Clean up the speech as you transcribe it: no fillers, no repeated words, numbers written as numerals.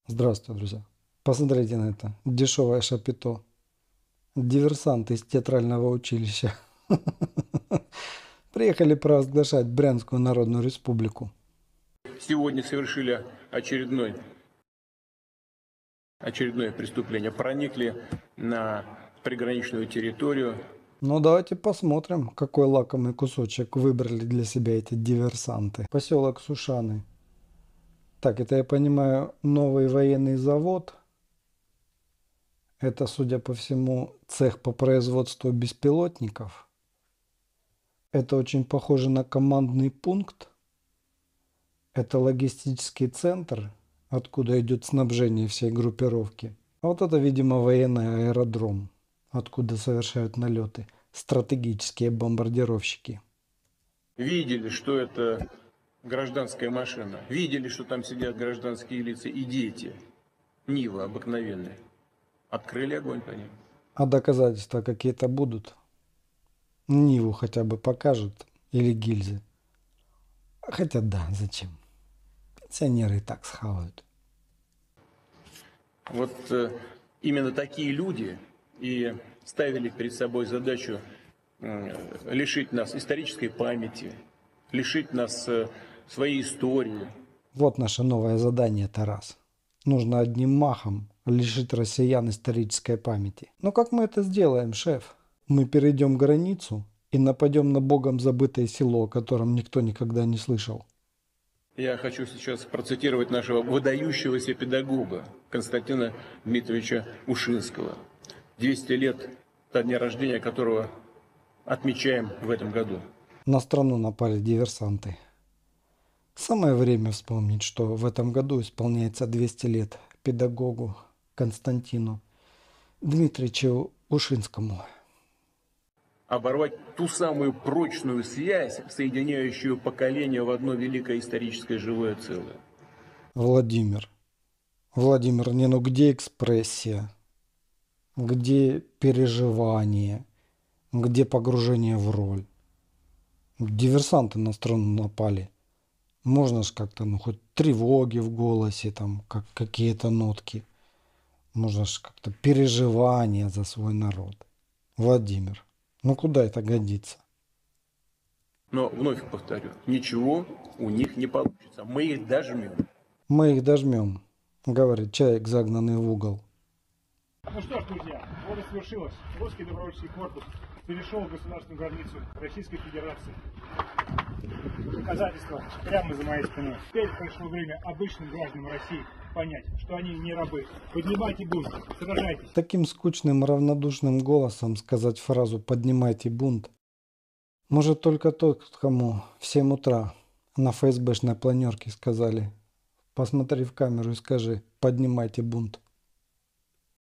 Здравствуйте, друзья. Посмотрите на это. Дешевое шапито. Диверсанты из театрального училища. Приехали провозглашать Брянскую Народную Республику. Сегодня совершили очередное преступление. Проникли на приграничную территорию. Ну, давайте посмотрим, какой лакомый кусочек выбрали для себя эти диверсанты. Поселок Сушаны. Так, это, я понимаю, новый военный завод. Это, судя по всему, цех по производству беспилотников. Это очень похоже на командный пункт. Это логистический центр, откуда идет снабжение всей группировки. А вот это, видимо, военный аэродром, откуда совершают налеты стратегические бомбардировщики. Видели, что это гражданская машина. Видели, что там сидят гражданские лица и дети. Нива обыкновенная. Открыли огонь по ним. А доказательства какие-то будут? Ниву хотя бы покажут или гильзы. Хотя да, зачем? Пенсионеры и так схавают. Вот именно такие люди и ставили перед собой задачу лишить нас исторической памяти, лишить нас своей истории. Вот наше новое задание, Тарас. Нужно одним махом лишить россиян исторической памяти. Но как мы это сделаем, шеф? Мы перейдем границу и нападем на богом забытое село, о котором никто никогда не слышал. Я хочу сейчас процитировать нашего выдающегося педагога Константина Дмитриевича Ушинского. 200 лет до дня рождения которого отмечаем в этом году. На страну напали диверсанты. Самое время вспомнить, что в этом году исполняется 200 лет педагогу Константину Дмитриевичу Ушинскому. Оборвать ту самую прочную связь, соединяющую поколения в одно великое историческое живое целое. Владимир, не, ну где экспрессия? Где переживание? Где погружение в роль? Диверсанты на страну напали. Можно ж как-то, ну, хоть тревоги в голосе, там, как какие-то нотки. Можно ж как-то переживания за свой народ. Владимир, ну куда это годится? Но вновь повторю, ничего у них не получится. Мы их дожмем. Мы их дожмем, говорит человек, загнанный в угол. Ну что ж, друзья, вот и свершилось. Русский добровольческий корпус перешел государственную границу Российской Федерации. Доказательства прямо за моей спиной. Теперь пришло время обычным гражданам России понять, что они не рабы. Поднимайте бунт, сражайтесь. Таким скучным, равнодушным голосом сказать фразу «поднимайте бунт» может только тот, кому в 7 утра на ФСБшной планерке сказали: посмотри в камеру и скажи «поднимайте бунт».